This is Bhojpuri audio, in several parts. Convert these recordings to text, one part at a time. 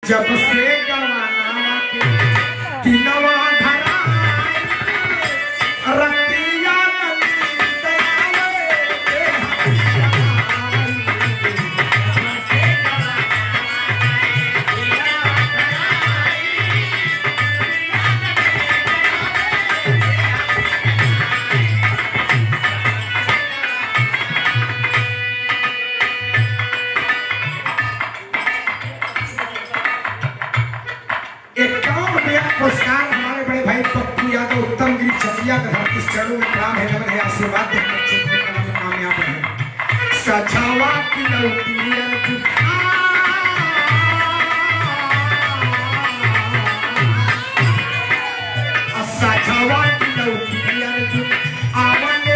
जब से गवाना के दिनवा धरा रतिया पुरस्कार हमारे बड़े भाई पप्पू यादव उत्तम गिरी चकिया का धरती चरणों में प्रणाम है, नमन है, आशीर्वाद देने क्षेत्र में कामयाब है। सजावा की लौटी सजावा की लौटी अर्जुन आवन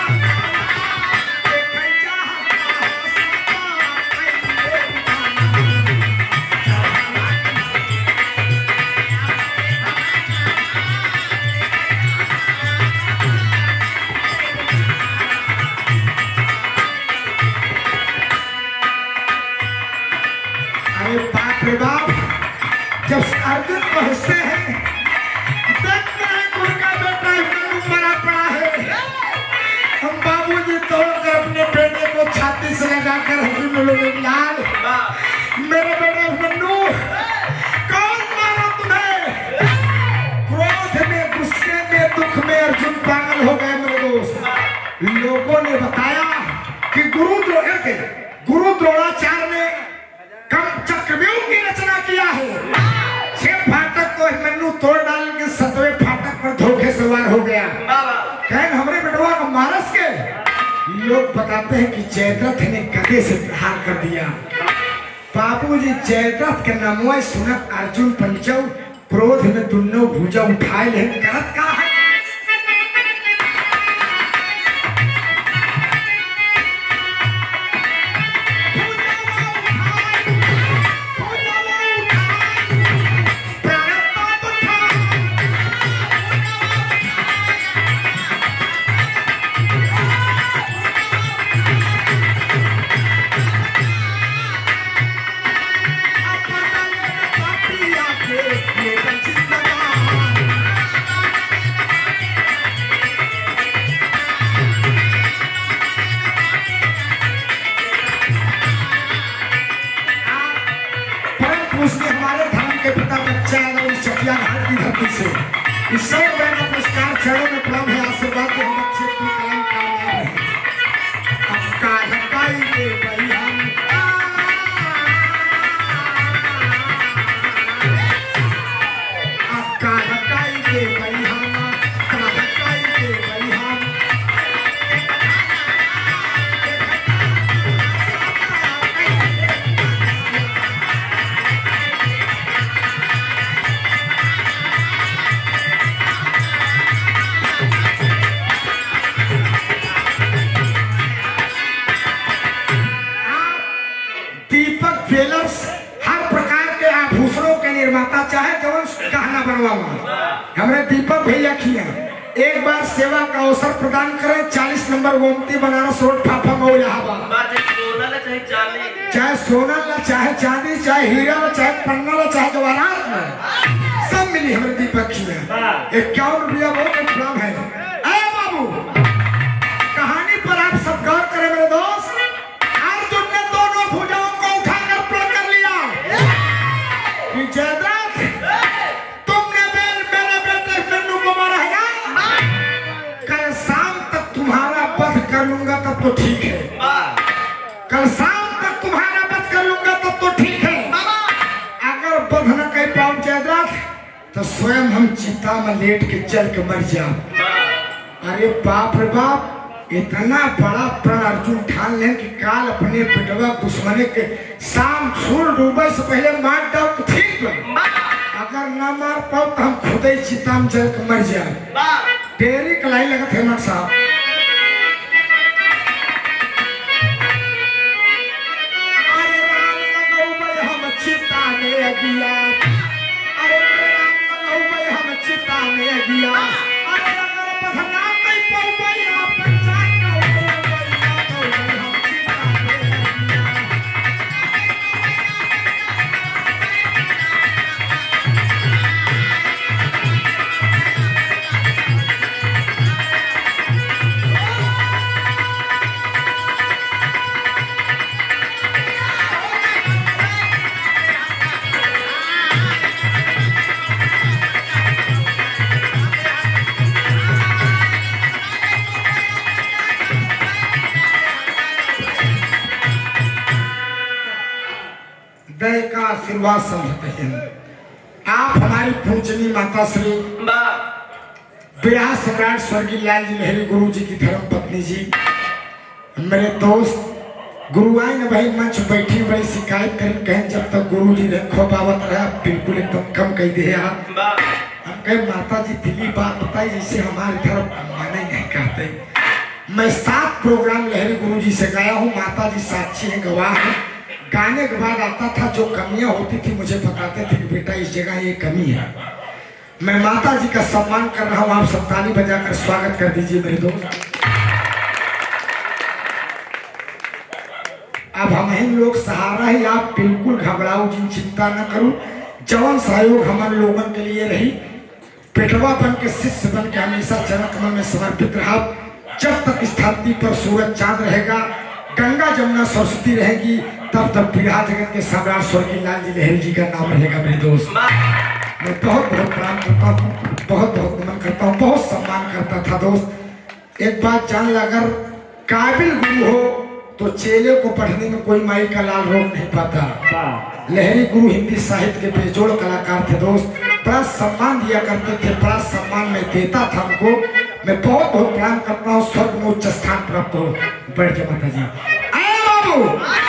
बाप जब अर्जुन पहुंचते हैं देखते हैं उनका बेटा मरा पड़ा है। हम बाबूजी तोड़कर अपने बेटे को छाती से लगाकर अर्जुन बोले लाल मेरे बेटे मन्नू कौन मारा तुम्हें? क्रोध में गुस्से में दुख में अर्जुन पागल हो गए मेरे दोस्त। लोगों ने बताया कि गुरु द्रोणाचार्य ने चक्रव्यूह की रचना किया है। 6 फाटक तो मन्नू तोड़ डाल के 7वें फाटक पर धोखे सवार हो गया। कहें हमरे बेटवा को मारस के लोग बताते हैं कि जयद्रथ ने गदे से प्रहार कर दिया। बाबूजी जयद्रथ के नामों सुनत अर्जुन पंचौ क्रोध में दुन्नो भुजा उठाए ले करत का है। उसने हमारे धर्म के पिता बच्चा चकिया घाट की धरती से इस पुरस्कार चरणों में प्रणाम है, आशीर्वाद के हम अच्छे कलाम कामयाब है। आपका हकाई दे भाई हम आपका हकाई दे भाई हम आपका हकाई दे भाई हम हर प्रकार के आभूषणों के निर्माता चाहे जवन कहना बनवावा हमारे दीपक भैया किया। एक बार सेवा का अवसर प्रदान करें। 40 number Gomti Banaras road Phaphamau Allahabad. चाहे सोना ला चाहे चांदी चाहे हीरा ला चाहे पन्ना ला चाहे जवाहरात सब मिली हमारे दीपक किया। 51 रुपया बहुत प्रणाम है। बाबू कहानी पर आप सब गौर करें मेरे दोस्त। अर्जुन ने दोनों भुजाओं को उठाकर प्रण कर लिया कि जयद्रथ तुमने मेरे बेटे मन्नू को मारा है ना, कल शाम तक तुम्हारा वध कर लूंगा तब तो ठीक है। कल शाम तक तुम्हारा वध कर लूंगा तब तो ठीक है। अगर वध न कर पाऊं जयद्रथ तो स्वयं हम चिता में लेट के चल के मर जाओ। अरे बाप रे बाप, इतना बड़ा प्रण अर्जुन ठान लें कि काल अपने पिटवा दुश्मने के शाम सूर्य डूबे से पहले मार दो तो ठीक है। अगर ना मार पाओ तो हम खुद ही चिता में चल के मर जाए। देरी कलाई लगा थे मर साहब। अरे राम लगाओ भाई हम चिता में गया। अरे राम लगाओ भाई हम चिता में गया। अरे अगर बधना नहीं पाओ भाई आप आशीर्वाद समझते हैं। आप हमारी पूजनीय माता श्री विराह सम्राट स्वर्गीय लाल जी लहरी गुरु जी की धर्म पत्नी जी, मेरे दोस्त गुरु आए न भाई मंच बैठी बड़ी शिकायत करें, कहें जब तक गुरु जी ने खोबावत रहा बिल्कुल एकदम कम कह दे। हम कहे माता जी दिल्ली बात बताई जिसे हमारे धर्म माने नहीं कहते। मैं 7 प्रोग्राम लहरी गुरु जी से गाया हूँ, माता जी साक्षी है, गवाह है। गाने के बाद आता था जो कमियां होती थी मुझे बताते थे कि बेटा इस जगह ये कमी है। मैं माता जी का सम्मान कर रहा हूँ, आप सब ताली बजाकर स्वागत कर दीजिए मेरे दोस्त। अब हम ही लोग सहारा ही, आप बिल्कुल घबराओ जिन, चिंता न करो। जवान सहयोग हमारे लोगों के लिए रही, पेटवा बन के शिष्य बन के हमेशा चरण कमल में समर्पित रहा। जब तक इस धरती पर सूरज चांद रहेगा, गंगा जमुना सरस्वती रहेगी, तब तक बिहार जगत के सम्राट स्वर्गीय लाल जी लहरी जी का नाम रहेगा मेरे दोस्त। मैं बहुत बहुत प्रणाम करता हूँ, बहुत बहुत नमन करता हूँ, बहुत सम्मान करता था दोस्त। एक बात जान ला, अगर काबिल गुरु हो तो चेले को पढ़ने में कोई माई का लाल रोक नहीं पाता। लहरी गुरु हिंदी साहित्य के बेजोड़ कलाकार थे दोस्त, बड़ा सम्मान दिया करते थे, बड़ा सम्मान मैं देता था उनको। मैं बहुत बहुत प्रणाम करता हूँ, स्वर्ग में उच्च स्थान प्राप्त हो। बैठ जाओ माता जी। आए बाबू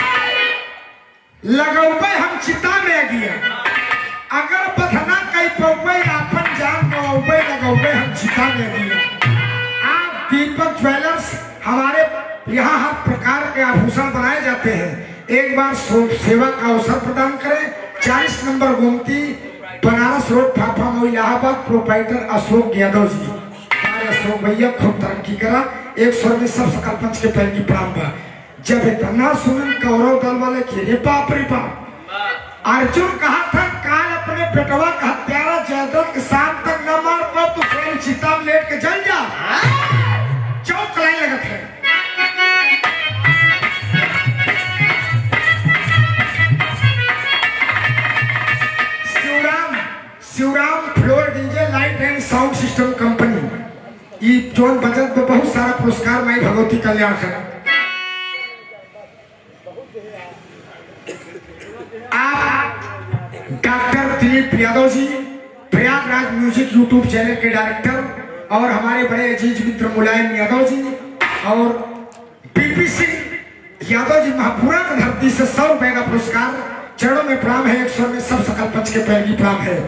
लगौबे हम चिता में गया, अगर बधना कई पौबे अपन जान गौबे लगौबे हम चिता में गया। आप दीपक ज्वेलर्स, हमारे यहाँ हर प्रकार के आभूषण बनाए जाते हैं। एक बार सेवा का अवसर प्रदान करें। 40 number Gomti, Banaras road, Phaphamau, Allahabad. Proprietor Ashok Yadav ji. Ashok भैया खूब तरक्की करा। एक स्वर में सब सकल पंच के पैर की प्रणाम बा। जब इतना सुनन कौरव दल वाले की रे बाप रे बाप, अर्जुन कहा था काल अपने बेटवा का हत्यारा जयद्रथ के साथ तक न मार पाओ तो स्वयं चिता में लेट के जल जा। चौक लाइन लगत है। Shivram floor DJ light and sound system company, ये जोन बजट में बहुत सारा पुरस्कार माई भगवती कल्याण है। आप doctor Dilip Yadav ji, Prayagraj music YouTube channel के डायरेक्टर, और हमारे बड़े अजीज मित्र मुलायम यादव जी और बीपी सिंह यादव जी, महापुरा की धरती से 100 रुपए का पुरस्कार। चरणों में प्रणाम है, 100 में सब सकल पंच के पैर की प्रणाम है।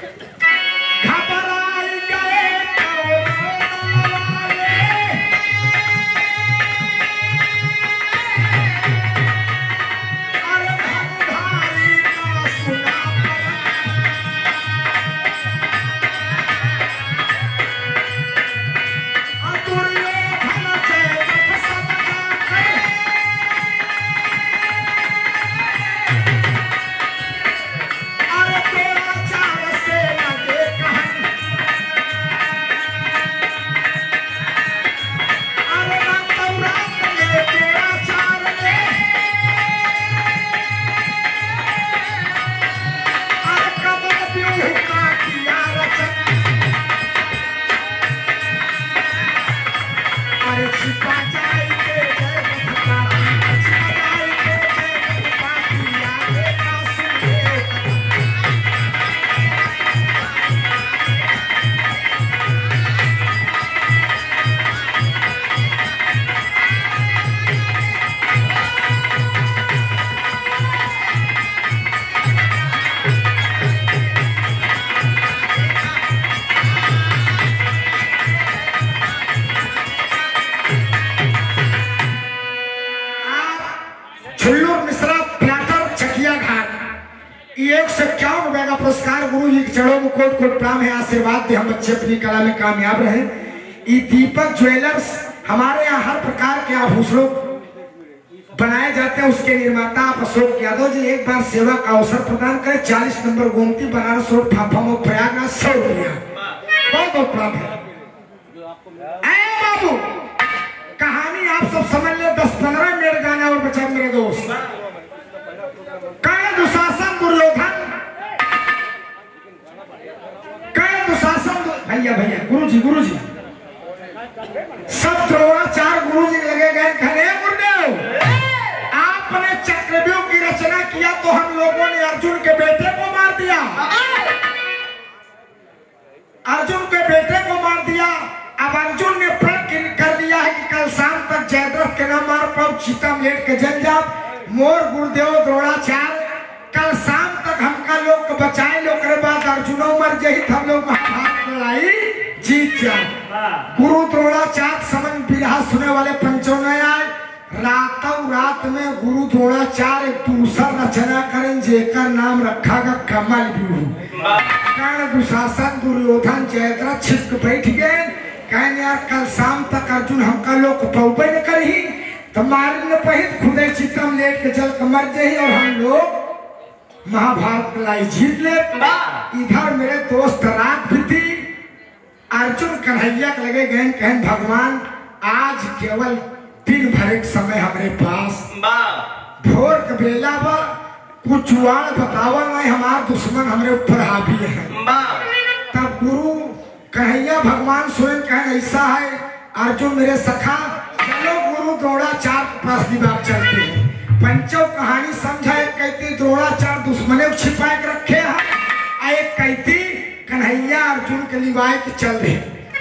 पुरस्कार गुरु जी के चरणों में कोट कोट प्रणाम है। आशीर्वाद दे हम बच्चे अपनी कला में कामयाब रहे। ये दीपक ज्वेलर्स, हमारे यहाँ हर प्रकार के आभूषणों बनाए जाते हैं, उसके निर्माता आप अशोक यादव जी। एक बार सेवा का अवसर प्रदान करें। 40 number Gomti, Banaras road, Phaphamau, Prayagraj, 100 रुपया। बहुत बहुत प्रणाम है। बाबू कहानी आप सब समझ ले, 10-15 मिनट गाना और बचा मेरे दोस्त। कर्ण दुशासन दुर्योधन, भैया गुरु जी सब द्रोणाचार्य गुरु जी लगे गए कहने, गुरुदेव आपने चक्रव्यूह की रचना किया तो हम लोगों ने अर्जुन के और चितम लेट के जल जाओ। मोर गुरुदेव द्रोणाचार्य कल शाम तक हमका लोग को बचाए लोग के बाद अर्जुनो मर जही हम लोग महाभारत लड़ाई जीत जाए। गुरु द्रोणाचार्य समन बिरहा सुने वाले पंचों ने आए रातों रात में गुरु द्रोणाचार्य दूसरा रचना करें जेकर नाम रखा गा कमल व्यूह। कर्ण दुशासन दुर्योधन जयद्रथ छिप बैठ गए कहने यार कल शाम तक अर्जुन हमका लोग पौबे न करही तो मारे न पहित खुदे चितम लेट के जल मर जाही और हम लोग महाभारत लड़ाई जीत ले। इधर मेरे दोस्त रात भी थी अर्जुन कन्हैया के लगे गए कहन भगवान आज केवल दिन भर एक समय हमारे पास भोर के बेला बा कुछ वाण बतावा नहीं हमारे दुश्मन हमारे ऊपर हावी है। तब गुरु कन्हैया भगवान स्वयं कहन ऐसा है अर्जुन मेरे सखा चलो गुरु द्रोणाचार्य के पास दिमाग चलते हैं। पंचों कहानी समझाए कहती द्रोणाचार्य दुश्मने छिपा के रखे हैं एक कहती कन्हैया अर्जुन के लिवाए के चल रहे।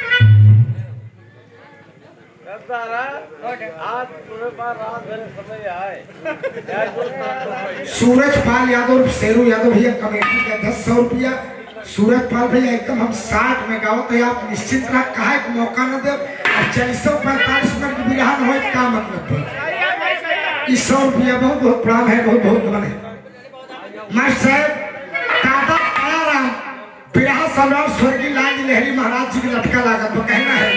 सूरजपाल यादव शेरू यादव भैया कमेटी के 1000 रुपया। सूरजपाल भैया एकदम हम 60 में गाओ तो आप निश्चित रख कहा मौका न दे 445 मिनट की बिरहा हो का मतलब 100 रुपया बहुत बहुत प्रणाम है बहुत बहुत बने मास्टर साहब दादा कालाराम बिरहा सम्राट स्वर्गीय लाल लहरी महाराज जी की लटका लागत वो कहना है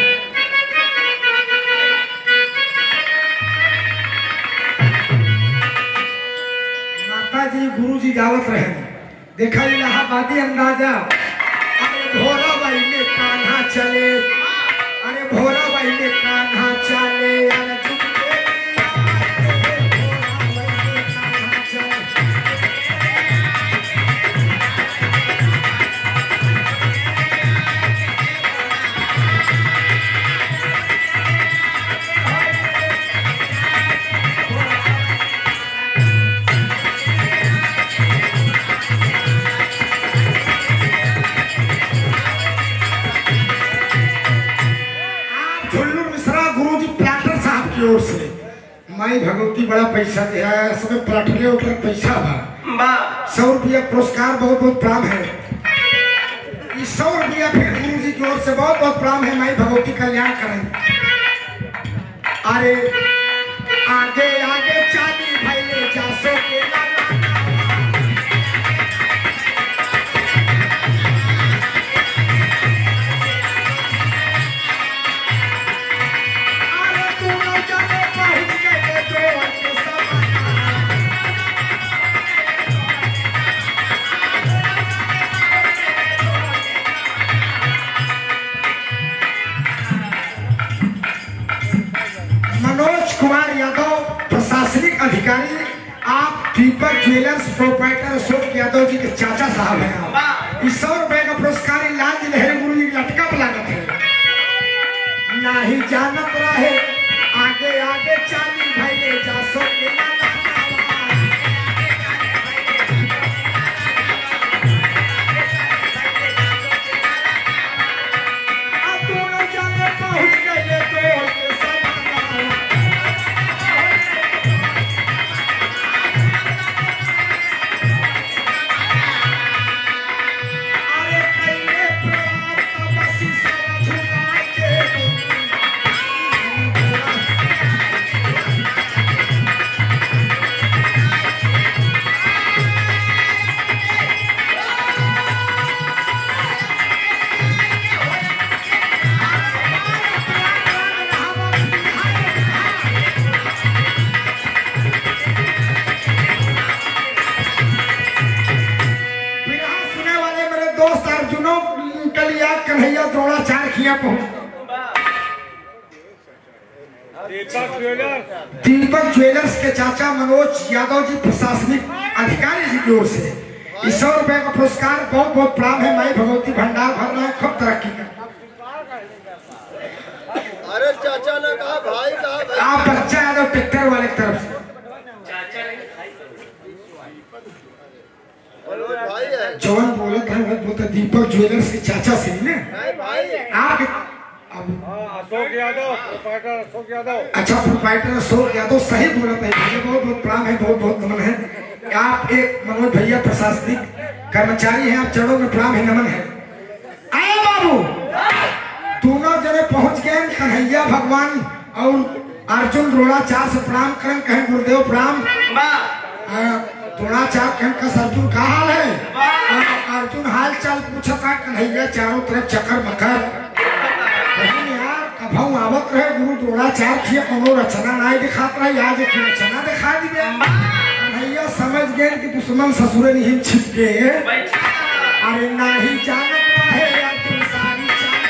माता जी गुरु जी गावत रहे देखा इलाहाबादी अंदाजा अरे भोरा बाई में कान्हा चले अरे भोरा बाई में कान्हा चले ओर से माई भगवती बड़ा पैसा दिया है समय प्लाटले ऊपर पैसा बा 100 रुपया पुरस्कार बहुत बहुत प्राम है। 100 रुपया फिर गुरु जी की ओर से बहुत बहुत प्राम है माई भगवती कल्याण करें। अरे आगे आगे चाली भैले जासो के कुमार यादव प्रशासनिक अधिकारी आप दीपक ज्वेलर्स प्रोप्राइटर अशोक यादव जी के चाचा साहब हैं। इस 100 रुपए का पुरस्कार लाल लहरी गुरु जी लटका लागत है ना ही जानत रहे आगे आगे चाली भैले जासो के दोनों जाने पहुंच गए तो कन्हैया द्रोणाचार्य किया पहुंच दीपक ज्वेलर्स के चाचा मनोज यादव जी प्रशासनिक अधिकारी जी की ओर से 100 रुपए का पुरस्कार बहुत बहुत प्राप्त है। माई भगवती भंडार भर रहा है खूब तरक्की कर। अरे चाचा ने कहा भाई आप बच्चा यादव ट्रैक्टर वाले की तरफ से भाई है जवान बोले थे वो तो दीपक ज्वेलर्स के चाचा से ही ना भाई आप अशोक यादव, प्रोप्राइटर अशोक यादव। अच्छा, प्रोप्राइटर अशोक यादव सही बोला था भैया, बहुत बहुत प्रणाम है, बहुत बहुत नमन है। आप एक मनोज भैया प्रशासनिक कर्मचारी हैं, आप चरणों में प्रणाम है, नमन है। आए बाबू, दोनों जने पहुंच गए कन्हैया भगवान और अर्जुन द्रोणाचार्य से प्रणाम करें, कहें गुरुदेव प्रणाम। द्रोणाचार्य कहें कस अर्जुन का हाल है? अर्जुन हाल चाल पूछा था, कन्हैया चारों तरफ चक्कर मकर यार कभू आवत रहे गुरु द्रोणाचार्य की कोनो रचना नहीं दिखात रहे, आज एक रचना दिखा दी। कन्हैया समझ गए कि दुश्मन ससुरे नहीं छिप गए, अरे नहीं जानत रहे अर्जुन सारी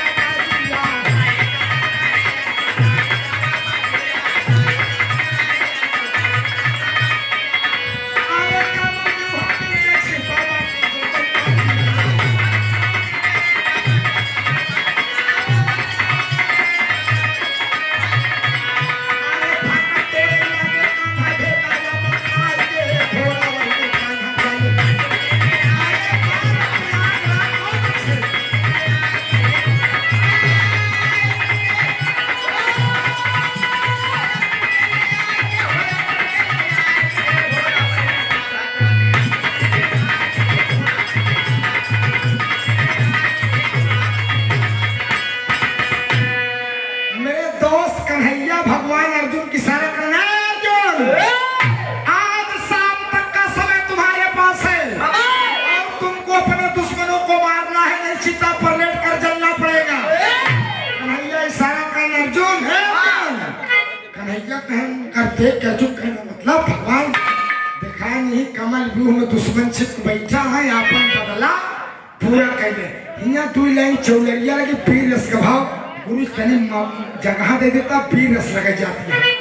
करते क्या जो कहना मतलब भगवान दिखाया नहीं, कमल व्यूह में दुश्मन छिप बैठा है, आपन बदला पूरा कर दे। यहाँ 2 लाइन चौलरिया लगी, पीर रस का भाव गुरु कहीं जगह दे देता, पीर रस लग जाती है।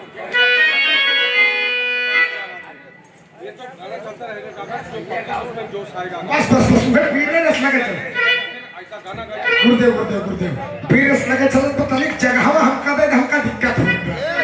बस बस बस पीर रस लगे चल, गुरुदेव गुरुदेव गुरुदेव पीर रस लगे चलो, पता नहीं जगह हमका दे, हमका दिक्कत हो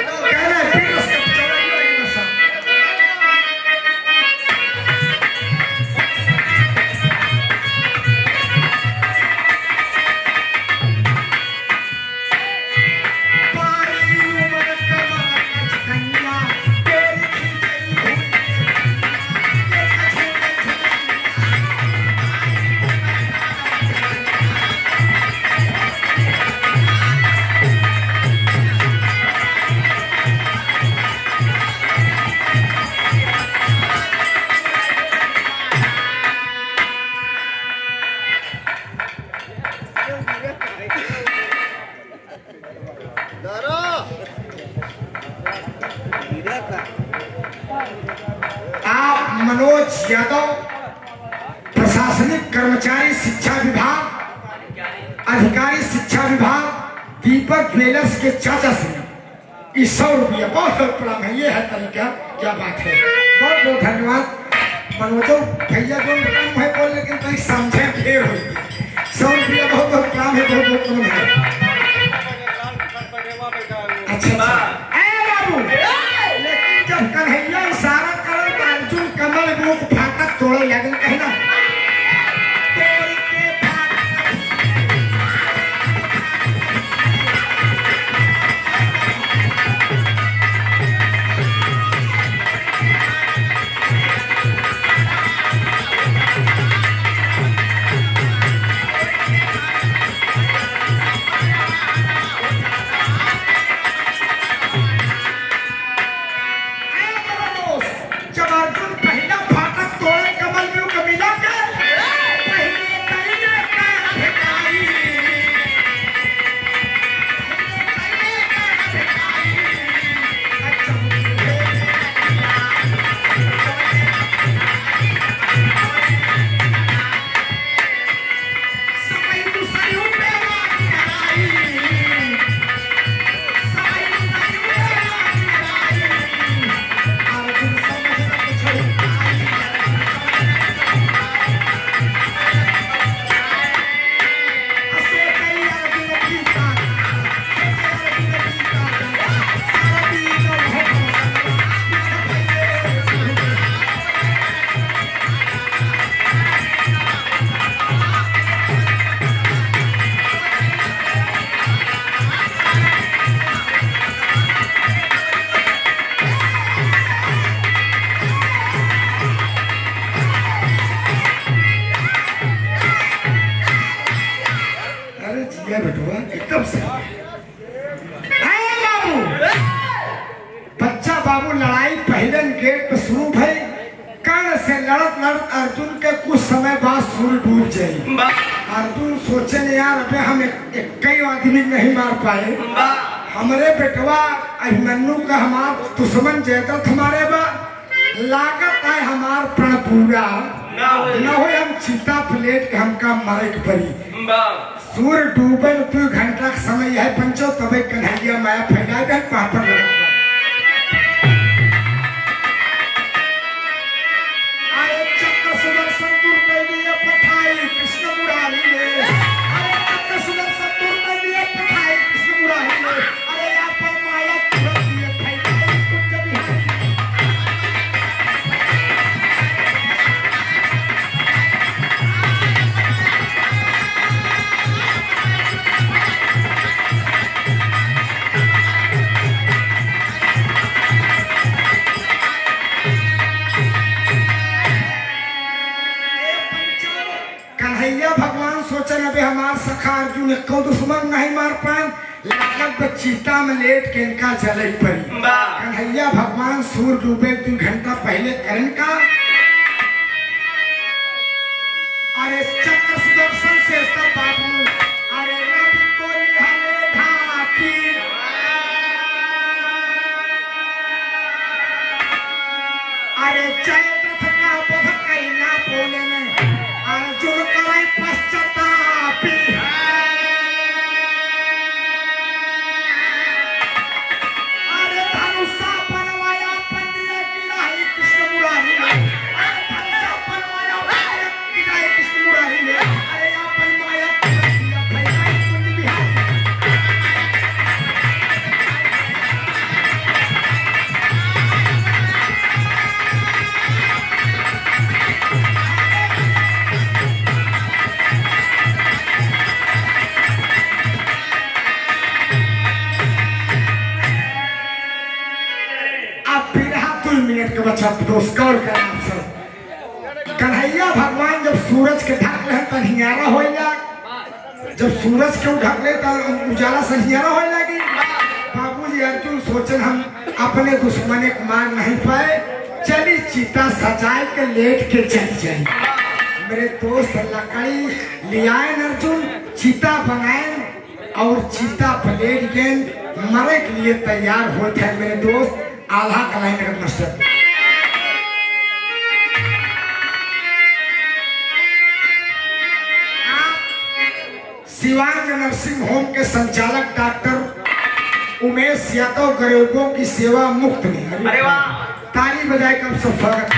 मनोज यादव प्रशासनिक कर्मचारी शिक्षा विभाग अधिकारी शिक्षा विभाग दीपक ज्वेलर्स के चाचा से 100 रुपया बहुत बहुत प्रणाम है। ये है तरीका, क्या बात है, बहुत बहुत धन्यवाद मनोजो भैया जो है बोल, लेकिन कहीं समझे फेर हुई 100 रुपया बहुत बहुत प्रणाम है, बहुत बहुत प्रणाम है। अच्छा बाबू, लेकिन जब कन्हैया इशारा करे तो अर्जुन कमल मुख फाटक तोड़े लगन कहना एकदम सही है बाबू। बच्चा बाबू लड़ाई पहले गेट पे शुरू भई, कर्ण से लड़त लड़त अर्जुन के कुछ समय बाद सूर्य डूब जाये। अर्जुन सोचे न यार अबे हम कई आदमी नहीं मार पाए, हमारे बेटवा अभिमन्यु का हमार दुश्मन जयद्रथ हमारे बा लागत है हमार प्रण पूरा न हो, हम चीता प्लेट के हमका मारे के पड़ी। सूर्य डूबे में 2 घंटा का समय है पंचो, तबे कन्हैया माया फैला दे पापड़ आए चक्र सुदर्शन दूर दिए पठाई कृष्ण मुरारी ने, अरे चक्र सुदर्शन दूर दिए पठाई कृष्ण मुरारी ने, अरे यहाँ पर माया तुरंत दिए फैलाई कुंज बिहारी। कन्हैया भगवान सोचन अबे हमार सखा अर्जुन को दुश्मन नहीं मार पाए, लागत पे चीता में लेट के इनका जले पड़ी। कन्हैया भगवान सूर्य डूबे 2 घंटा पहले करण का, अरे चक्र सुदर्शन से सब बाबू, अरे रवि को निहाले ढाकी, अरे जयद्रथ का बध कैला बोले में अर्जुन करे पश्चातापी, अरे धनुषा बनवाया पंडिया गिराई कृष्ण मुरारी ने, अरे धनुषा बनवाया पंडिया गिराई कृष्ण मुरारी ने, अरे अपन माया दिया फैलाई कुंज बिहारी। मिनट के बच्चा पुरस्कार का नाम से कन्हैया भगवान जब सूरज के ढक ले तो हियारा हो जा, जब सूरज के ढक ले तो उजाला से हियारा हो लगी। बाबूजी अर्जुन सोचन हम अपने दुश्मन को मार नहीं पाए, चली चीता सजाए के लेट के चल जाए। मेरे दोस्त लकड़ी ले आए अर्जुन, चीता बनाए और चीता प्लेट गेंद मरे के लिए तैयार होते हैं। मेरे दोस्त आल्हा कलाई नगर मास्टर शिवांग नर्सिंग होम के संचालक डॉक्टर उमेश यादव गरीबों की सेवा मुफ्त में, अरे वाह ताली बजाए कब सब स्वागत।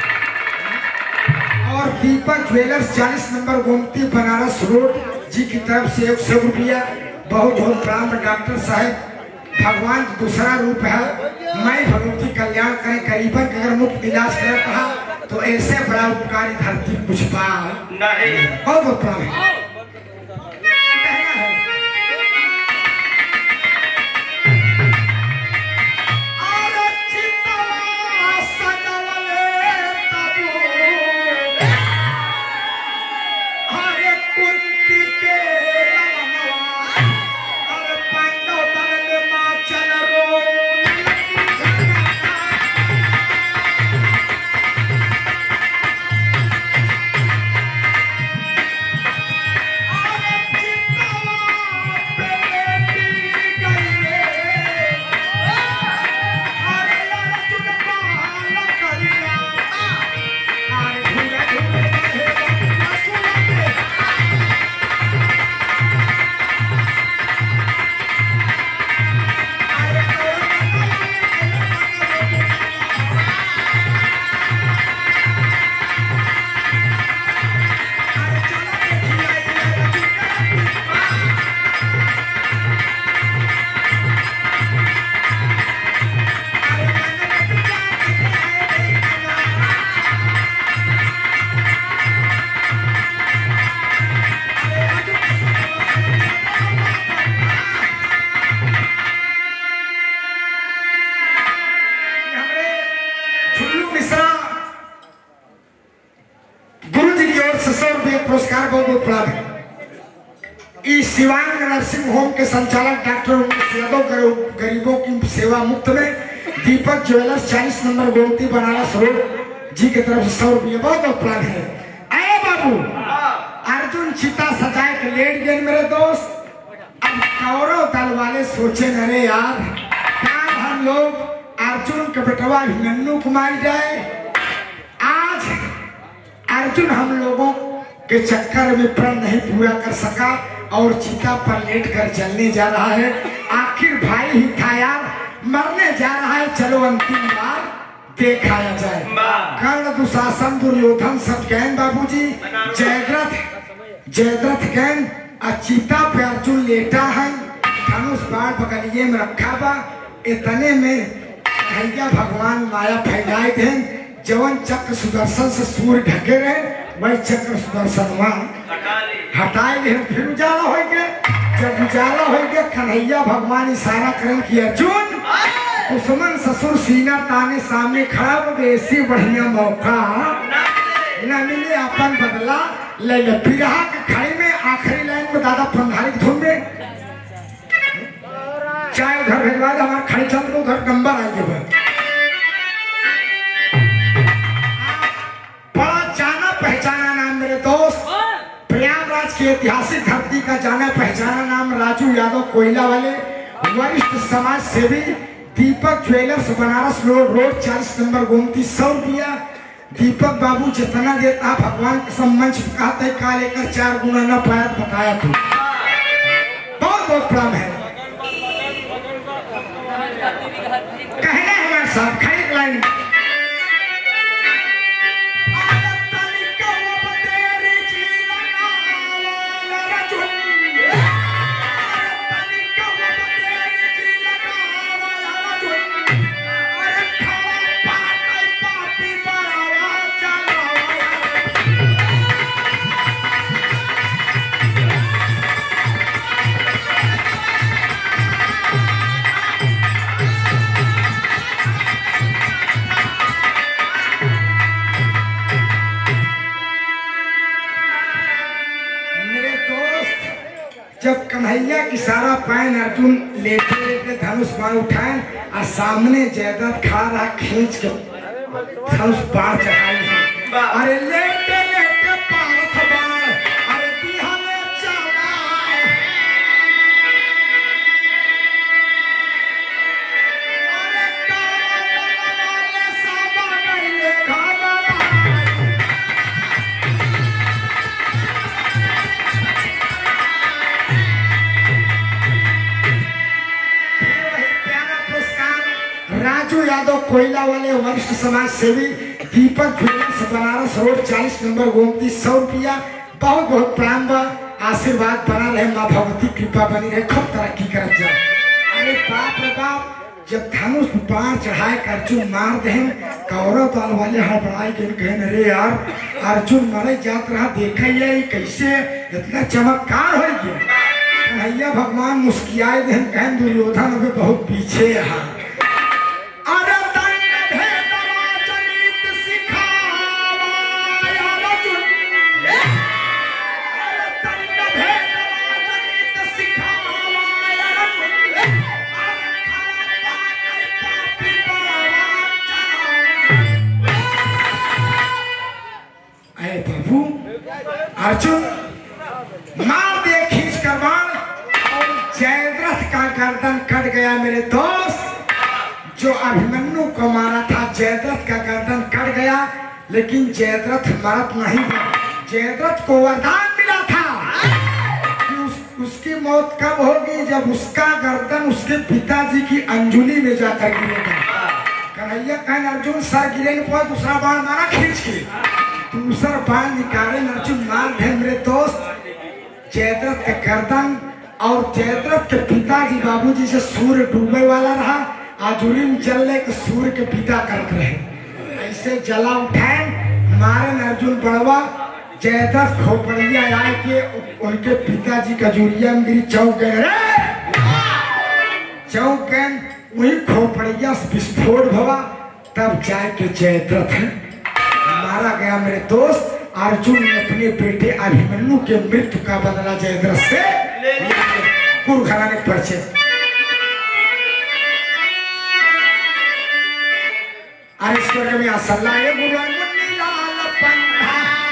और Deepak jewellers 40 number Gomti Banaras road ji की तरफ से 100 रुपया। बहुत बहुत प्रणाम डॉक्टर साहब, भगवान दूसरा रूप है, मैं भगवती कल्याण करें। करीबन अगर मुफ्त इलाज कर रहा तो ऐसे बड़ा उपकारी धरती कुछ पा नहीं। बहुत बहुत प्रणाम। पुरस्कार बहुत बहुत प्राप्त। इस शिवांग नर्सिंग होम के संचालक डॉक्टर उमेश यादव गरीबों की सेवा मुफ्त में Deepak jewellers 40 number Gomti Banaras road ji की तरफ से 100 रुपये बहुत प्लान है। अरे बाबू अर्जुन चिता सजाए के लेट गए मेरे दोस्त। अब कौरव दल वाले सोचे अरे यार क्या हम लोग अर्जुन के बेटवा अभिमन्यु को मार जाए। आज अर्जुन हम लोगों के चक्कर में प्रण नहीं पूरा कर सका और चिता पर लेट कर जलने जा रहा है। आखिर भाई ही था यार, मरने जा रहा है, चलो अंतिम बार देखाया जाए। कर्ण दुशासन दुर्योधन सब गैन बाबूजी, जयद्रथ गैन चिता पे अर्जुन लेटा है, धनुष बाण बगलिए में रखा बा। इतने में कन्हैया भगवान माया फैलाए थे, जवन चक्र सुदर्शन से सूर्य ढके रहे वही चक्र सुदर्शन हटाए गए। फिर उजाला हो गया। जब उजाला हो गया कन्हैया भगवान इशारा करें कि अर्जुन दुश्मन ससुर सीना ताने सामने खड़ा हो, ऐसी बढ़िया मौका न मिले अपन बदला ले ले। बिरहा के खड़े में आखिरी लाइन में दादा पंधारी की धुन में चाय उधर भेजवा दे, हमारे खड़े चल को उधर नंबर आएंगे। बड़ा जाना पहचाना नाम मेरे दोस्त, प्रयागराज की ऐतिहासिक धरती का जाना पहचाना नाम राजू यादव कोयला वाले वरिष्ठ समाज सेवी Deepak jewellers Banaras road 40 number Gomti 100 रुपया। दीपक बाबू जितना देता भगवान के सम्मंच कहते का लेकर 4 गुना न पाया बताया तू। बहुत बहुत प्रणाम है। कहना है हमारे साथ खड़ी लाइन जब कन्हैया की सारा पैन अर्जुन लेते लेते धनुष बाण उठाए और सामने जयद्रथ खड़ा रहा खींच के धनुष बाण चढ़ाई। अरे लेते लेते पारथ बाण अरे दिया में चला, अरे काला वाले साबा गईले घाला। राजू यादव कोयला वाले वरिष्ठ समाज सेवी Deepak jewellers Banaras road 40 number Gomti 100 रुपया। बहुत बहुत प्रणाम बा, आशीर्वाद बना रहे, माँ भगवती कृपा बनी रहे, खूब तरक्की कर जा। अरे बाप रे बाप, जब धनुष बाण चढ़ाए अर्जुन मार दे कौरव दल वाले हड़बड़ाई के कहे अरे यार अर्जुन मरे जात रहा, देखा ये कैसे इतना चमत्कार हो गया। कन्हैया भगवान मुस्कियाए दे कहें दुर्योधन अभी बहुत पीछे है। अर्जुन मार दे खींच कर बाण और जयद्रथ का गर्दन कट गया मेरे दोस्त। जो अभिमन्यु को मारा था जयद्रथ का गर्दन कट गया, लेकिन जयद्रथ मरत नहीं था। जयद्रथ को वरदान मिला था कि उसकी मौत कब होगी, जब उसका गर्दन उसके पिताजी की अंजुली में जाकर गिरेगा। कन्हैया कहने अर्जुन सर गिरे पर दूसरा बाण मारा खींच के, दूसरा बाण निकाले अर्जुन मार दे मेरे दोस्त जयद्रथ के गर्दन। और जयद्रथ के पिताजी बाबूजी से सूर्य डूबे वाला रहा, आजुरी में जलने के सूर्य के पिता करते रहे, ऐसे जला उठाए मारे अर्जुन बड़वा। जयद्रथ खोपड़िया आए के उनके पिताजी का जुरिया में गिरी चौकन वही खोपड़िया विस्फोट भवा, तब जाए के जयद्रथ मारा गया मेरे दोस्त। अर्जुन ने अपने बेटे अभिमन्यु के मृत्यु का बदला जयद्रथ से गुरु घराने परिचय। अरे स्वर्ग में असल्ला है गुरु मुन्नी लाल पंडा।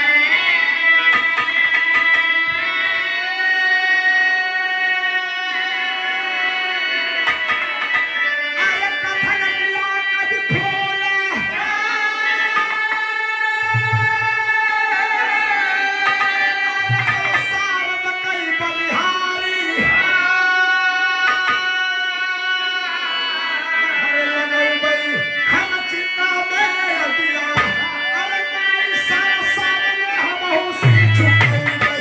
अरे कथन किया कभी खोला सारद कई बलिहारी। अरे लगल बई हम चिंता में दिया। अरे माई सारा सामने हम हुसी छुप गई बई।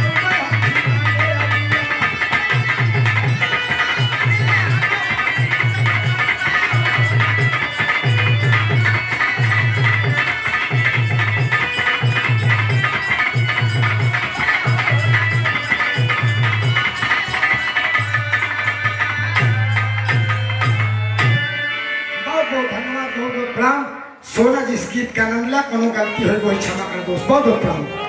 बहुत बहुत धन्यवाद, बहुत बहुत प्रणाम। सोना जिस गीत का आनंद लिया, कोनो गलती हुई कोई क्षमा कर दोस्त, बहुत बहुत प्रणाम।